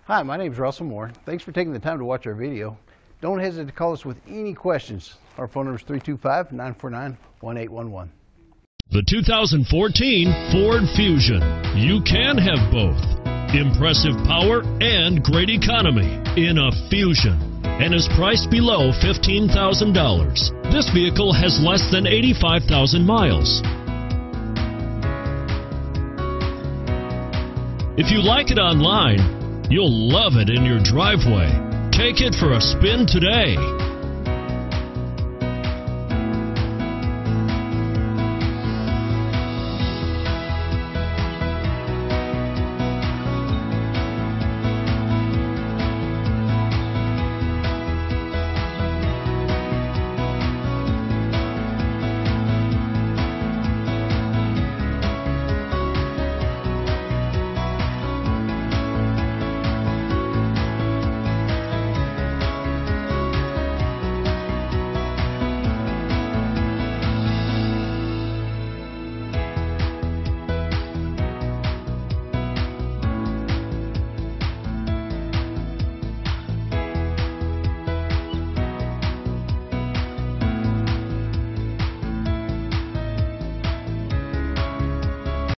Hi, my name is Russell Moore. Thanks for taking the time to watch our video. Don't hesitate to call us with any questions. Our phone number is 325-949-1811. The 2014 Ford Fusion. You can have both. Impressive power and great economy in a Fusion, and is priced below $15,000. This vehicle has less than 85,000 miles. If you like it online, you'll love it in your driveway. Take it for a spin today.